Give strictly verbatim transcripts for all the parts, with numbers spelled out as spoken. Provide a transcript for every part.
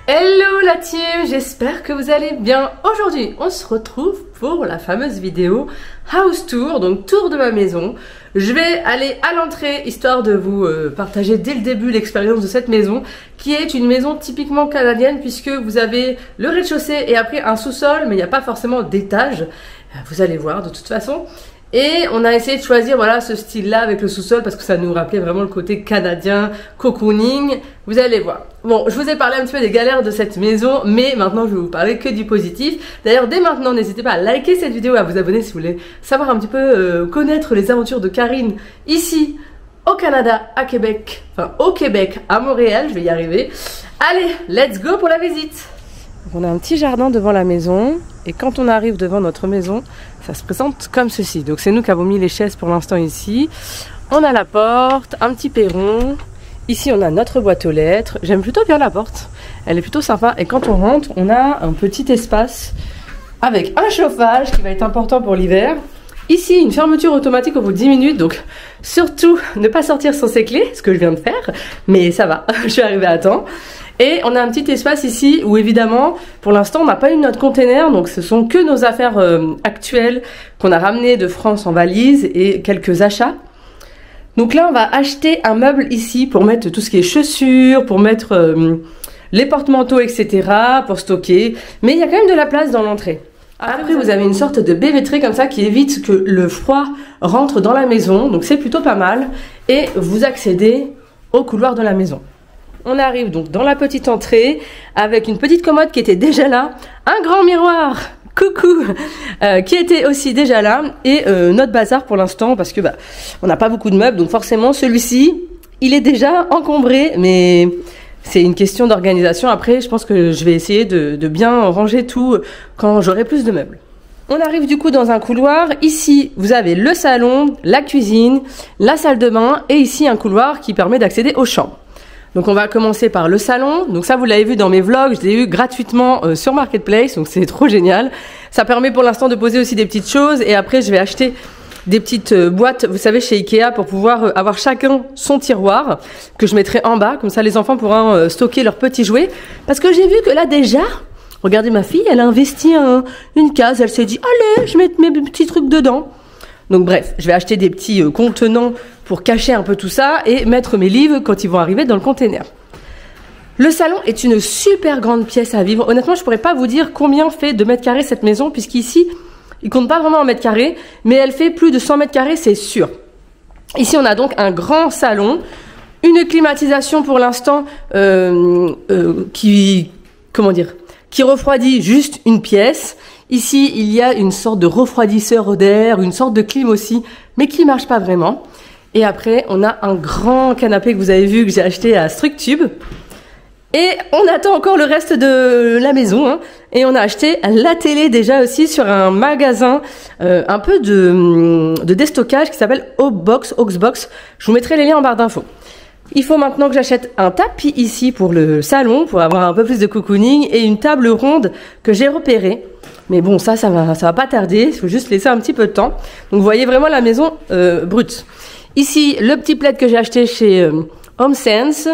Hello la team, j'espère que vous allez bien. Aujourd'hui, on se retrouve pour la fameuse vidéo House Tour, donc tour de ma maison. Je vais aller à l'entrée, histoire de vous euh, partager dès le début l'expérience de cette maison, qui est une maison typiquement canadienne, puisque vous avez le rez-de-chaussée et après un sous-sol, mais il n'y a pas forcément d'étage. Vous allez voir de toute façon. Et on a essayé de choisir voilà, ce style-là avec le sous-sol parce que ça nous rappelait vraiment le côté canadien, cocooning. Vous allez voir. Bon, je vous ai parlé un petit peu des galères de cette maison, mais maintenant je vais vous parler que du positif. D'ailleurs, dès maintenant, n'hésitez pas à liker cette vidéo, à vous abonner si vous voulez savoir un petit peu, euh, connaître les aventures de Karine ici au Canada, à Québec. Enfin, au Québec, à Montréal, je vais y arriver. Allez, let's go pour la visite. On a un petit jardin devant la maison et quand on arrive devant notre maison, ça se présente comme ceci. Donc c'est nous qui avons mis les chaises pour l'instant ici. On a la porte, un petit perron. Ici on a notre boîte aux lettres. J'aime plutôt bien la porte, elle est plutôt sympa. Et quand on rentre, on a un petit espace avec un chauffage qui va être important pour l'hiver. Ici une fermeture automatique au bout de dix minutes, donc surtout ne pas sortir sans ses clés, ce que je viens de faire. Mais ça va, je suis arrivée à temps. Et on a un petit espace ici où évidemment, pour l'instant, on n'a pas eu notre container, donc ce sont que nos affaires euh, actuelles qu'on a ramenées de France en valise et quelques achats. Donc là, on va acheter un meuble ici pour mettre tout ce qui est chaussures, pour mettre euh, les porte-manteaux, et cetera, pour stocker. Mais il y a quand même de la place dans l'entrée. Après, vous avez une sorte de baie vitrée comme ça qui évite que le froid rentre dans la maison, donc c'est plutôt pas mal. Et vous accédez au couloir de la maison. On arrive donc dans la petite entrée avec une petite commode qui était déjà là, un grand miroir, coucou, euh, qui était aussi déjà là et euh, notre bazar pour l'instant parce que bah on n'a pas beaucoup de meubles donc forcément celui-ci il est déjà encombré mais c'est une question d'organisation. Après je pense que je vais essayer de, de bien ranger tout quand j'aurai plus de meubles. On arrive du coup dans un couloir. Ici vous avez le salon, la cuisine, la salle de bain et ici un couloir qui permet d'accéder aux chambres. Donc on va commencer par le salon. Donc ça vous l'avez vu dans mes vlogs, je l'ai eu gratuitement euh, sur Marketplace, donc c'est trop génial. Ça permet pour l'instant de poser aussi des petites choses et après je vais acheter des petites euh, boîtes, vous savez chez Ikea pour pouvoir euh, avoir chacun son tiroir que je mettrai en bas, comme ça les enfants pourront euh, stocker leurs petits jouets. Parce que j'ai vu que là déjà, regardez ma fille, elle a investi un, une case, elle s'est dit allez je mets mes petits trucs dedans. Donc bref, je vais acheter des petits euh, contenants pour cacher un peu tout ça et mettre mes livres quand ils vont arriver dans le container. Le salon est une super grande pièce à vivre. Honnêtement, je pourrais pas vous dire combien fait de mètres carrés cette maison, puisqu'ici, il compte pas vraiment en mètres carrés, mais elle fait plus de cent mètres carrés, c'est sûr. Ici, on a donc un grand salon, une climatisation pour l'instant euh, euh, qui, comment dire, qui refroidit juste une pièce. Ici, il y a une sorte de refroidisseur d'air, une sorte de clim aussi, mais qui marche pas vraiment. Et après, on a un grand canapé que vous avez vu que j'ai acheté à Structube. Et on attend encore le reste de la maison. Hein. Et on a acheté la télé déjà aussi sur un magasin euh, un peu de, de déstockage qui s'appelle Oxbox, Oxbox. Je vous mettrai les liens en barre d'infos. Il faut maintenant que j'achète un tapis ici pour le salon, pour avoir un peu plus de cocooning, et une table ronde que j'ai repérée. Mais bon, ça, ça va, ça va pas tarder. Il faut juste laisser un petit peu de temps. Donc, vous voyez vraiment la maison euh, brute. Ici, le petit plaid que j'ai acheté chez euh, HomeSense.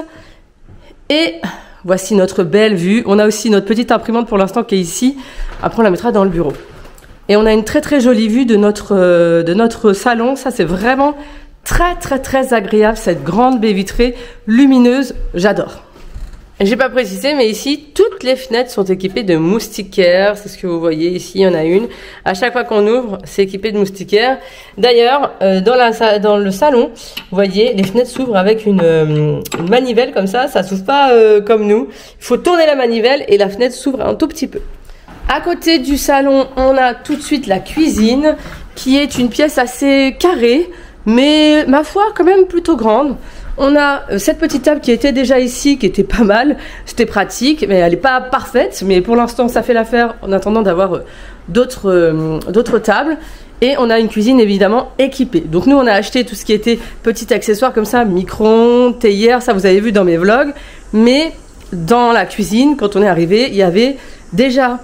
Et voici notre belle vue. On a aussi notre petite imprimante pour l'instant qui est ici. Après, on la mettra dans le bureau. Et on a une très très jolie vue de notre, euh, de notre salon. Ça, c'est vraiment très très très agréable. Cette grande baie vitrée lumineuse. J'adore. J'ai pas précisé, mais ici, toutes les fenêtres sont équipées de moustiquaires. C'est ce que vous voyez ici, il y en a une. À chaque fois qu'on ouvre, c'est équipé de moustiquaires. D'ailleurs, euh, dans, la, dans le salon, vous voyez, les fenêtres s'ouvrent avec une, euh, une manivelle comme ça. Ça s'ouvre pas euh, comme nous. Il faut tourner la manivelle et la fenêtre s'ouvre un tout petit peu. À côté du salon, on a tout de suite la cuisine, qui est une pièce assez carrée, mais ma foi, quand même plutôt grande. On a cette petite table qui était déjà ici, qui était pas mal, c'était pratique, mais elle n'est pas parfaite, mais pour l'instant ça fait l'affaire en attendant d'avoir d'autres euh, d'autres tables. Et on a une cuisine évidemment équipée. Donc nous on a acheté tout ce qui était petits accessoires comme ça, micro-ondes, théière, ça vous avez vu dans mes vlogs. Mais dans la cuisine, quand on est arrivé, il y avait déjà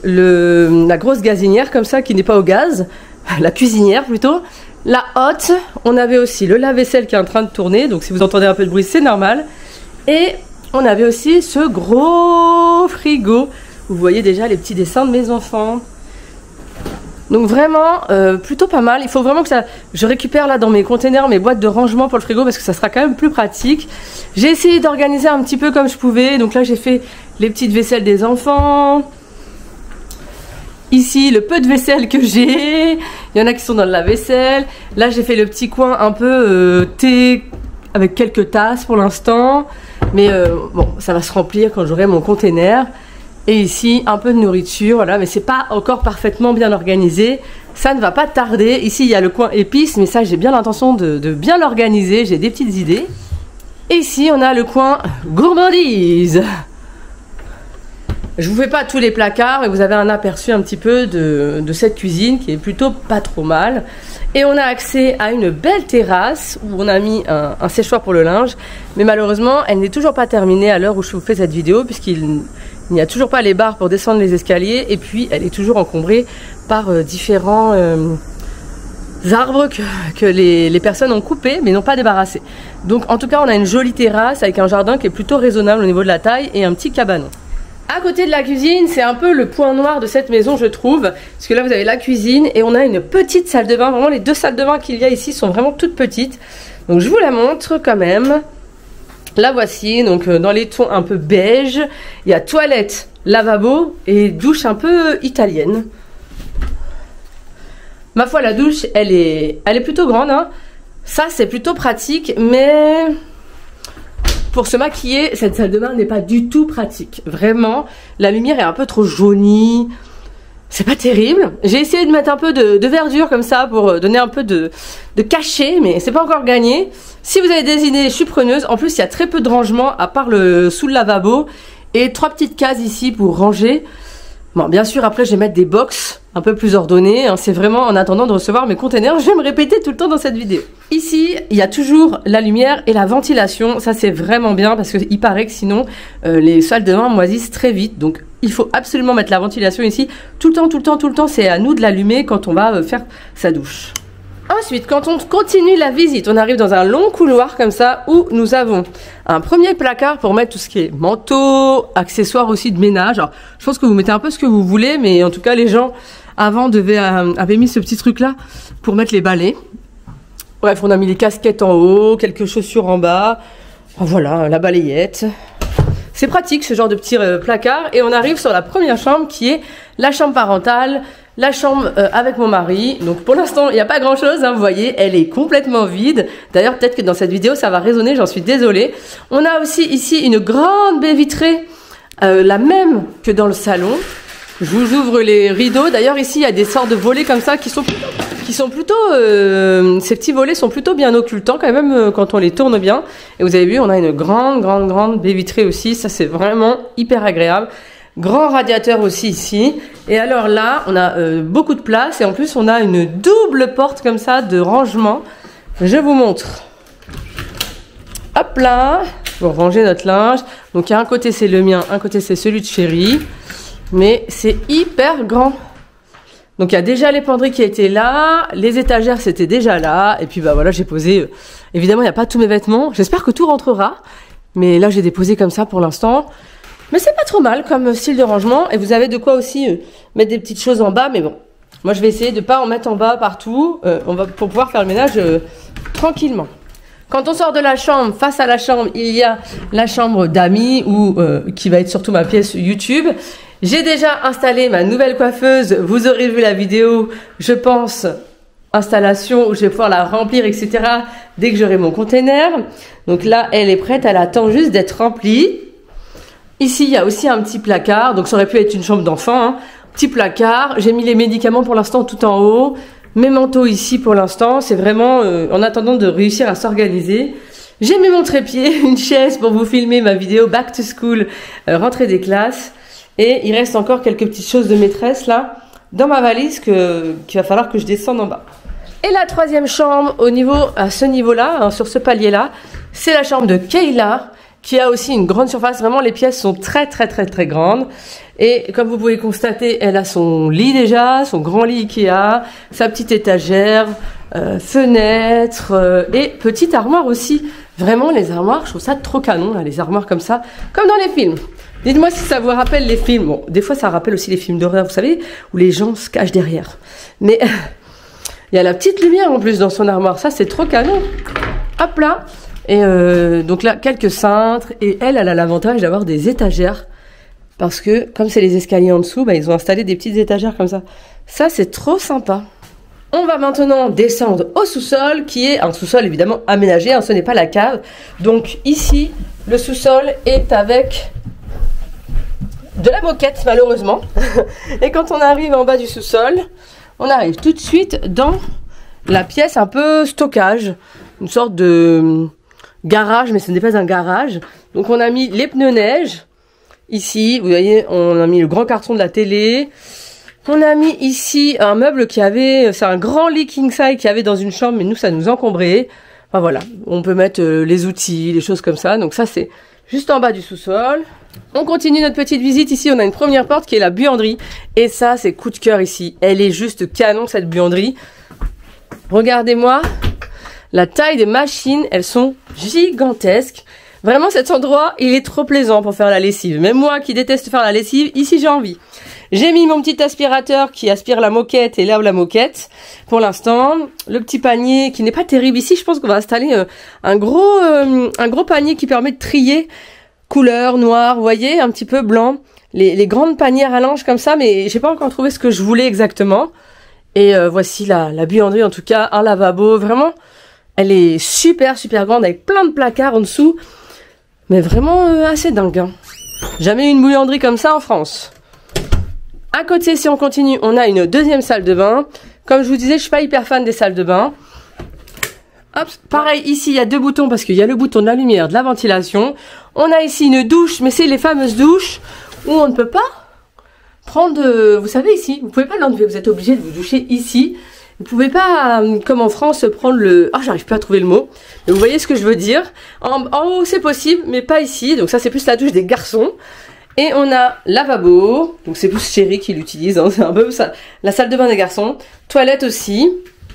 le, la grosse gazinière comme ça qui n'est pas au gaz, la cuisinière plutôt. La hotte, on avait aussi le lave-vaisselle qui est en train de tourner, donc si vous entendez un peu de bruit, c'est normal. Et on avait aussi ce gros frigo. Vous voyez déjà les petits dessins de mes enfants. Donc vraiment, euh, plutôt pas mal. Il faut vraiment que ça, je récupère là dans mes containers mes boîtes de rangement pour le frigo parce que ça sera quand même plus pratique. J'ai essayé d'organiser un petit peu comme je pouvais. Donc là, j'ai fait les petites vaisselles des enfants. Ici, le peu de vaisselle que j'ai. Il y en a qui sont dans la vaisselle. Là, j'ai fait le petit coin un peu euh, thé avec quelques tasses pour l'instant. Mais euh, bon, ça va se remplir quand j'aurai mon container. Et ici, un peu de nourriture, voilà, mais c'est pas encore parfaitement bien organisé. Ça ne va pas tarder. Ici, il y a le coin épices, mais ça, j'ai bien l'intention de, de bien l'organiser. J'ai des petites idées. Et ici, on a le coin gourmandise. Je vous fais pas tous les placards, mais vous avez un aperçu un petit peu de, de cette cuisine qui est plutôt pas trop mal. Et on a accès à une belle terrasse où on a mis un, un séchoir pour le linge. Mais malheureusement, elle n'est toujours pas terminée à l'heure où je vous fais cette vidéo, puisqu'il n'y a toujours pas les barres pour descendre les escaliers. Et puis, elle est toujours encombrée par euh, différents euh, arbres que, que les, les personnes ont coupés, mais n'ont pas débarrassé. Donc, en tout cas, on a une jolie terrasse avec un jardin qui est plutôt raisonnable au niveau de la taille et un petit cabanon. À côté de la cuisine, c'est un peu le point noir de cette maison, je trouve. Parce que là, vous avez la cuisine et on a une petite salle de bain. Vraiment, les deux salles de bain qu'il y a ici sont vraiment toutes petites. Donc, je vous la montre quand même. La voici, donc dans les tons un peu beige. Il y a toilette, lavabo et douche un peu italienne. Ma foi, la douche, elle est, elle est plutôt grande, hein. Ça, c'est plutôt pratique, mais... pour se maquiller, cette salle de bain n'est pas du tout pratique. Vraiment, la lumière est un peu trop jaunie. C'est pas terrible. J'ai essayé de mettre un peu de, de verdure comme ça pour donner un peu de, de cachet, mais c'est pas encore gagné. Si vous avez des idées, je suis preneuse. En plus, il y a très peu de rangement à part le sous le lavabo et trois petites cases ici pour ranger. Bon, bien sûr, après, je vais mettre des box un peu plus ordonnées. Hein. C'est vraiment en attendant de recevoir mes containers. Je vais me répéter tout le temps dans cette vidéo. Ici, il y a toujours la lumière et la ventilation. Ça, c'est vraiment bien parce qu'il paraît que sinon, euh, les salles de bain moisissent très vite. Donc, il faut absolument mettre la ventilation ici. Tout le temps, tout le temps, tout le temps. C'est à nous de l'allumer quand on va euh, faire sa douche. Ensuite, quand on continue la visite, on arrive dans un long couloir comme ça où nous avons un premier placard pour mettre tout ce qui est manteau, accessoires aussi de ménage. Alors, je pense que vous mettez un peu ce que vous voulez, mais en tout cas, les gens avant devaient, euh, avaient mis ce petit truc-là pour mettre les balais. Bref, on a mis les casquettes en haut, quelques chaussures en bas. Voilà, la balayette. C'est pratique ce genre de petit euh, placard. Et on arrive sur la première chambre qui est la chambre parentale. La chambre euh, avec mon mari. Donc pour l'instant, il n'y a pas grand chose, hein, vous voyez, elle est complètement vide. D'ailleurs, peut-être que dans cette vidéo, ça va résonner, j'en suis désolée. On a aussi ici une grande baie vitrée, euh, la même que dans le salon. Je vous ouvre les rideaux. D'ailleurs, ici, il y a des sortes de volets comme ça qui sont, qui sont plutôt... Euh, ces petits volets sont plutôt bien occultants quand même euh, quand on les tourne bien. Et vous avez vu, on a une grande, grande, grande baie vitrée aussi. Ça, c'est vraiment hyper agréable. Grand radiateur aussi ici. Et alors là, on a euh, beaucoup de place. Et en plus, on a une double porte comme ça de rangement. Je vous montre. Hop là. Pour ranger notre linge. Donc, un côté, c'est le mien. Un côté, c'est celui de Chérie. Mais c'est hyper grand. Donc, il y a déjà les penderies qui étaient là. Les étagères, c'était déjà là. Et puis, bah voilà, j'ai posé... Euh, évidemment, il n'y a pas tous mes vêtements. J'espère que tout rentrera. Mais là, j'ai déposé comme ça pour l'instant. Mais c'est pas trop mal comme style de rangement. Et vous avez de quoi aussi euh, mettre des petites choses en bas. Mais bon, moi je vais essayer de ne pas en mettre en bas partout. Euh, on va, pour pouvoir faire le ménage euh, tranquillement. Quand on sort de la chambre, face à la chambre, il y a la chambre d'amis ou euh, qui va être surtout ma pièce YouTube. J'ai déjà installé ma nouvelle coiffeuse. Vous aurez vu la vidéo, je pense, installation où je vais pouvoir la remplir, et cetera. Dès que j'aurai mon container. Donc là, elle est prête. Elle attend juste d'être remplie. Ici, il y a aussi un petit placard, donc ça aurait pu être une chambre d'enfant, hein. Petit placard, j'ai mis les médicaments pour l'instant tout en haut, mes manteaux ici pour l'instant, c'est vraiment euh, en attendant de réussir à s'organiser. J'ai mis mon trépied, une chaise pour vous filmer ma vidéo Back to School, euh, rentrée des classes, et il reste encore quelques petites choses de maîtresse là, dans ma valise que, qu'il va falloir que je descende en bas. Et la troisième chambre, au niveau, à ce niveau-là, hein, sur ce palier-là, c'est la chambre de Kayla, qui a aussi une grande surface. Vraiment, les pièces sont très, très, très, très grandes. Et comme vous pouvez constater, elle a son lit déjà, son grand lit Ikea, sa petite étagère, euh, fenêtre euh, et petite armoire aussi Vraiment, les armoires, je trouve ça trop canon, là, les armoires comme ça, comme dans les films. Dites-moi si ça vous rappelle les films. Bon, des fois, ça rappelle aussi les films d'horreur, vous savez, où les gens se cachent derrière. Mais il y a la petite lumière en plus dans son armoire. Ça, c'est trop canon. Hop là. Et euh, donc là, quelques cintres. Et elle, elle a l'avantage d'avoir des étagères. Parce que, comme c'est les escaliers en dessous, bah, ils ont installé des petites étagères comme ça. Ça, c'est trop sympa. On va maintenant descendre au sous-sol, qui est un sous-sol évidemment aménagé, hein, ce n'est pas la cave. Donc ici, le sous-sol est avec de la moquette malheureusement. Et quand on arrive en bas du sous-sol, on arrive tout de suite dans la pièce un peu stockage, une sorte de garage, mais ce n'est pas un garage. Donc on a mis les pneus neige, ici, vous voyez, on a mis le grand carton de la télé. On a mis ici un meuble qui avait, c'est un grand lit king size qu'il y avait dans une chambre, mais nous ça nous encombrait. Enfin voilà, on peut mettre euh, les outils, les choses comme ça. Donc ça c'est juste en bas du sous-sol. On continue notre petite visite. Ici on a une première porte qui est la buanderie. Et ça c'est coup de cœur ici. Elle est juste canon cette buanderie. Regardez-moi la taille des machines, elles sont gigantesques. Vraiment cet endroit il est trop plaisant pour faire la lessive. Même moi qui déteste faire la lessive, ici j'ai envie. J'ai mis mon petit aspirateur qui aspire la moquette et lave la moquette pour l'instant. Le petit panier qui n'est pas terrible ici. Je pense qu'on va installer euh, un gros euh, un gros panier qui permet de trier couleur, noir, vous voyez, un petit peu blanc. Les, les grandes panières à linge comme ça, mais j'ai pas encore trouvé ce que je voulais exactement. Et euh, voici la, la buanderie en tout cas, un lavabo. Vraiment, elle est super super grande avec plein de placards en dessous. Mais vraiment euh, assez dingue. Hein. Jamais eu une buanderie comme ça en France. À côté, si on continue, on a une deuxième salle de bain. Comme je vous disais, je suis pas hyper fan des salles de bain. Hop, pareil, ici, il y a deux boutons parce qu'il y a le bouton de la lumière, de la ventilation. On a ici une douche, mais c'est les fameuses douches où on ne peut pas prendre... De... Vous savez, ici, vous pouvez pas l'enlever, vous êtes obligé de vous doucher ici. Vous pouvez pas, comme en France, prendre le... Ah, j'arrive pas à trouver le mot. Mais vous voyez ce que je veux dire. En, en haut, c'est possible, mais pas ici. Donc ça, c'est plus la douche des garçons. Et on a lavabo, donc c'est plus Chéri qui l'utilise, hein, c'est un peu ça. La salle de bain des garçons, toilette aussi.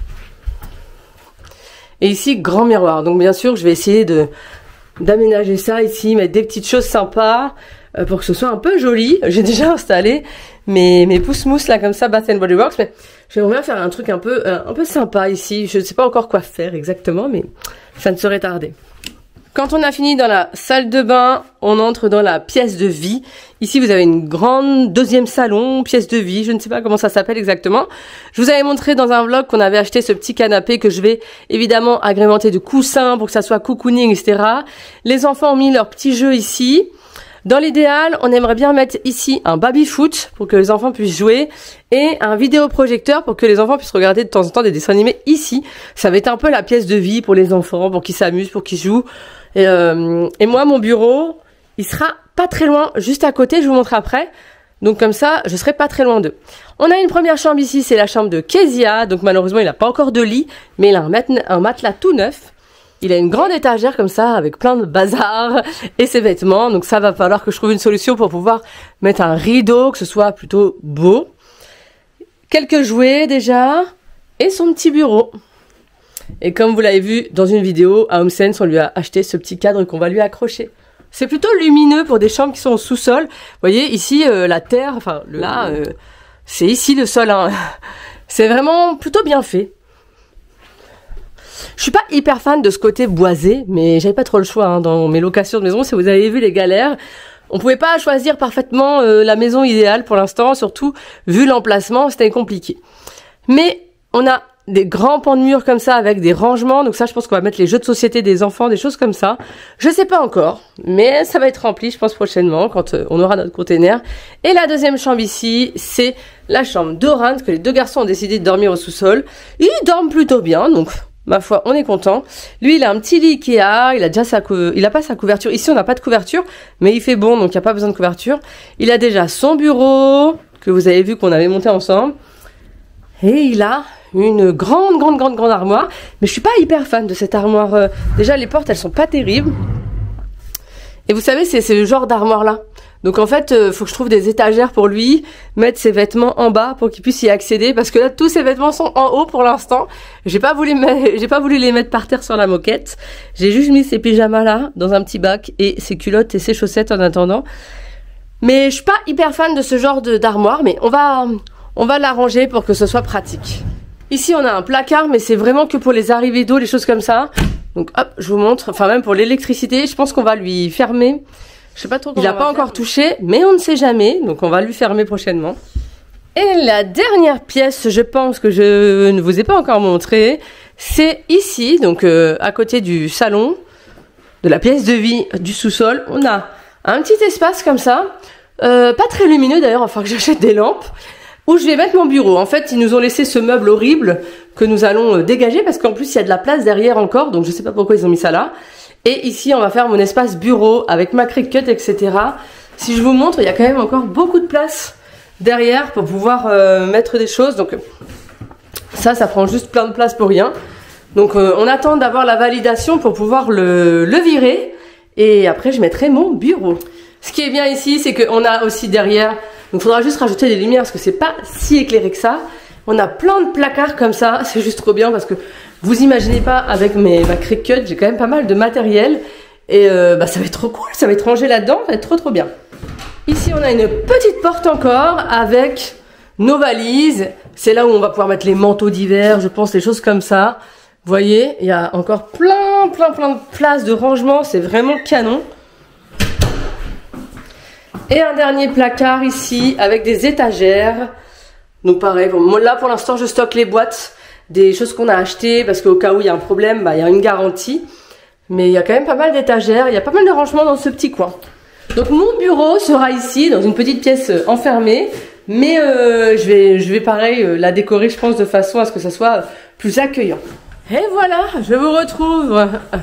Et ici, grand miroir. Donc bien sûr, je vais essayer de d'aménager ça ici, mettre des petites choses sympas euh, pour que ce soit un peu joli. J'ai déjà installé mes, mes pousse-mousse là comme ça, Bath and Body Works, mais j'aimerais bien faire un truc un peu, euh, un peu sympa ici. Je ne sais pas encore quoi faire exactement, mais ça ne saurait tarder. Quand on a fini dans la salle de bain, on entre dans la pièce de vie. Ici, vous avez une grande deuxième salon, pièce de vie. Je ne sais pas comment ça s'appelle exactement. Je vous avais montré dans un vlog qu'on avait acheté ce petit canapé que je vais évidemment agrémenter de coussins pour que ça soit cocooning, et cetera. Les enfants ont mis leurs petits jeux ici. Dans l'idéal, on aimerait bien mettre ici un baby-foot pour que les enfants puissent jouer et un vidéoprojecteur pour que les enfants puissent regarder de temps en temps des dessins animés ici. Ça va être un peu la pièce de vie pour les enfants, pour qu'ils s'amusent, pour qu'ils jouent. Et, euh, et moi, mon bureau, il sera pas très loin, juste à côté, je vous montre après. Donc comme ça, je serai pas très loin d'eux. On a une première chambre ici, c'est la chambre de Kezia. Donc malheureusement, il n'a pas encore de lit, mais il a un, mat un matelas tout neuf. Il a une grande étagère comme ça, avec plein de bazar et ses vêtements. Donc ça va falloir que je trouve une solution pour pouvoir mettre un rideau, que ce soit plutôt beau. Quelques jouets déjà, et son petit bureau. Et comme vous l'avez vu dans une vidéo, à HomeSense, on lui a acheté ce petit cadre qu'on va lui accrocher. C'est plutôt lumineux pour des chambres qui sont au sous-sol. Vous voyez, ici, euh, la terre, enfin, là, euh, c'est ici le sol. Hein. C'est vraiment plutôt bien fait. Je suis pas hyper fan de ce côté boisé, mais j'avais pas trop le choix hein, dans mes locations de maison. Si vous avez vu les galères, on pouvait pas choisir parfaitement euh, la maison idéale pour l'instant, surtout vu l'emplacement, c'était compliqué. Mais on a des grands pans de mur comme ça avec des rangements, donc ça je pense qu'on va mettre les jeux de société des enfants, des choses comme ça. Je sais pas encore, mais ça va être rempli je pense prochainement quand euh, on aura notre container. Et la deuxième chambre ici, c'est la chambre d'Oran, que les deux garçons ont décidé de dormir au sous-sol. Ils dorment plutôt bien, donc ma foi, on est content. Lui, il a un petit lit Ikea, il a déjà sa cou... il a pas sa couverture. Ici, on n'a pas de couverture, mais il fait bon, donc il n'y a pas besoin de couverture. Il a déjà son bureau, que vous avez vu qu'on avait monté ensemble. Et il a une grande, grande, grande, grande armoire. Mais je suis pas hyper fan de cette armoire. Euh, déjà, les portes, elles sont pas terribles. Et vous savez, c'est le genre d'armoire-là. Donc en fait, euh, faut que je trouve des étagères pour lui, mettre ses vêtements en bas pour qu'il puisse y accéder, parce que là tous ses vêtements sont en haut pour l'instant. J'ai pas voulu mettre, j'ai pas voulu les mettre par terre sur la moquette. J'ai juste mis ses pyjamas là dans un petit bac et ses culottes et ses chaussettes en attendant. Mais je suis pas hyper fan de ce genre de d'armoire, mais on va on va l'arranger pour que ce soit pratique. Ici on a un placard, mais c'est vraiment que pour les arrivées d'eau, les choses comme ça. Donc hop, je vous montre. Enfin même pour l'électricité, je pense qu'on va lui fermer. Je sais pas trop. Il n'a pas encore touché, mais on ne sait jamais, donc on va lui fermer prochainement. Et la dernière pièce, je pense que je ne vous ai pas encore montré, c'est ici, donc euh, à côté du salon, de la pièce de vie du sous-sol. On a un petit espace comme ça, euh, pas très lumineux d'ailleurs, enfin que j'achète des lampes, où je vais mettre mon bureau. En fait, ils nous ont laissé ce meuble horrible que nous allons euh, dégager, parce qu'en plus il y a de la place derrière encore, donc je sais pas pourquoi ils ont mis ça là. Et ici, on va faire mon espace bureau avec ma Cricut, et cetera. Si je vous montre, il y a quand même encore beaucoup de place derrière pour pouvoir euh, mettre des choses. Donc ça, ça prend juste plein de place pour rien. Donc euh, on attend d'avoir la validation pour pouvoir le, le virer. Et après, je mettrai mon bureau. Ce qui est bien ici, c'est qu'on a aussi derrière... Donc il faudra juste rajouter des lumières parce que c'est pas si éclairé que ça. On a plein de placards comme ça. C'est juste trop bien parce que... Vous imaginez pas, avec mes, ma Cricut, j'ai quand même pas mal de matériel. Et euh, bah, ça va être trop cool, ça va être rangé là-dedans, ça va être trop trop bien. Ici, on a une petite porte encore avec nos valises. C'est là où on va pouvoir mettre les manteaux d'hiver, je pense, les choses comme ça. Vous voyez, il y a encore plein, plein, plein de places de rangement. C'est vraiment canon. Et un dernier placard ici avec des étagères. Donc pareil, bon, là pour l'instant, je stocke les boîtes. Des choses qu'on a achetées parce qu'au cas où il y a un problème, bah, il y a une garantie. Mais il y a quand même pas mal d'étagères, il y a pas mal de rangements dans ce petit coin. Donc mon bureau sera ici, dans une petite pièce enfermée. Mais euh, je, vais, je vais pareil euh, la décorer, je pense, de façon à ce que ça soit plus accueillant. Et voilà, je vous retrouve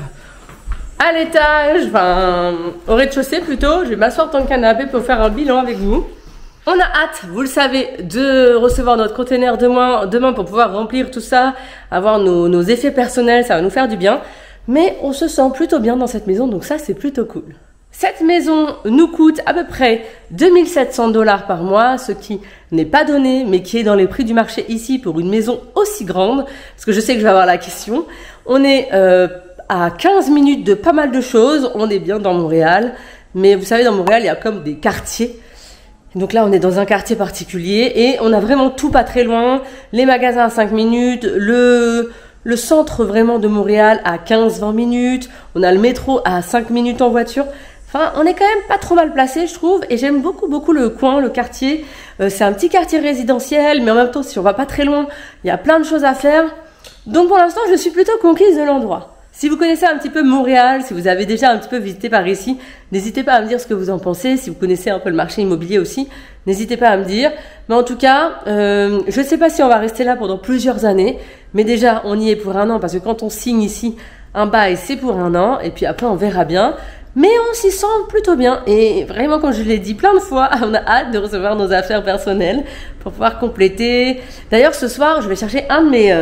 à l'étage, enfin au rez-de-chaussée plutôt. Je vais m'asseoir dans le canapé pour faire un bilan avec vous. On a hâte, vous le savez, de recevoir notre container demain, demain pour pouvoir remplir tout ça, avoir nos, nos effets personnels, ça va nous faire du bien. Mais on se sent plutôt bien dans cette maison, donc ça c'est plutôt cool. Cette maison nous coûte à peu près deux mille sept cents dollars par mois, ce qui n'est pas donné, mais qui est dans les prix du marché ici pour une maison aussi grande, parce que je sais que je vais avoir la question. On est euh, à quinze minutes de pas mal de choses, on est bien dans Montréal, mais vous savez, dans Montréal, il y a comme des quartiers. Donc là, on est dans un quartier particulier et on a vraiment tout pas très loin. Les magasins à cinq minutes, le, le centre vraiment de Montréal à quinze vingt minutes. On a le métro à cinq minutes en voiture. Enfin, on est quand même pas trop mal placé, je trouve. Et j'aime beaucoup, beaucoup le coin, le quartier. Euh, c'est un petit quartier résidentiel, mais en même temps, si on va pas très loin, il y a plein de choses à faire. Donc pour l'instant, je suis plutôt conquise de l'endroit. Si vous connaissez un petit peu Montréal, si vous avez déjà un petit peu visité par ici, n'hésitez pas à me dire ce que vous en pensez. Si vous connaissez un peu le marché immobilier aussi, n'hésitez pas à me dire. Mais en tout cas, euh, je ne sais pas si on va rester là pendant plusieurs années. Mais déjà, on y est pour un an parce que quand on signe ici un bail, c'est pour un an. Et puis après, on verra bien. Mais on s'y sent plutôt bien. Et vraiment, comme je l'ai dit plein de fois, on a hâte de recevoir nos affaires personnelles pour pouvoir compléter. D'ailleurs, ce soir, je vais chercher un de mes... Euh,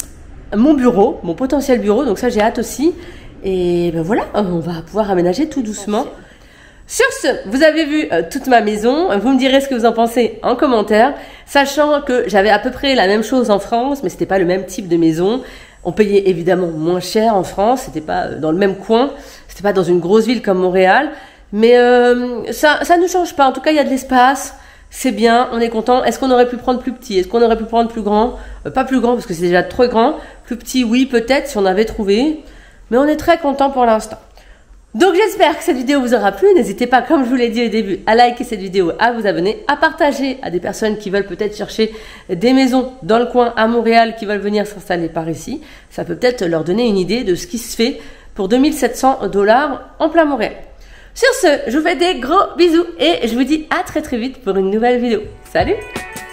mon bureau, mon potentiel bureau, donc ça j'ai hâte aussi. Et ben voilà, on va pouvoir aménager tout doucement. Sur ce, vous avez vu euh, toute ma maison, vous me direz ce que vous en pensez en commentaire, sachant que j'avais à peu près la même chose en France, mais c'était pas le même type de maison. On payait évidemment moins cher en France, c'était pas dans le même coin, c'était pas dans une grosse ville comme Montréal, mais euh, ça, ça ne change pas, en tout cas il y a de l'espace. C'est bien, on est content. Est-ce qu'on aurait pu prendre plus petit? Est-ce qu'on aurait pu prendre plus grand? euh, Pas plus grand parce que c'est déjà trop grand. Plus petit, oui, peut-être si on avait trouvé. Mais on est très content pour l'instant. Donc j'espère que cette vidéo vous aura plu. N'hésitez pas, comme je vous l'ai dit au début, à liker cette vidéo, à vous abonner, à partager à des personnes qui veulent peut-être chercher des maisons dans le coin à Montréal, qui veulent venir s'installer par ici. Ça peut peut-être leur donner une idée de ce qui se fait pour deux mille sept cents dollars en plein Montréal. Sur ce, je vous fais des gros bisous et je vous dis à très très vite pour une nouvelle vidéo. Salut!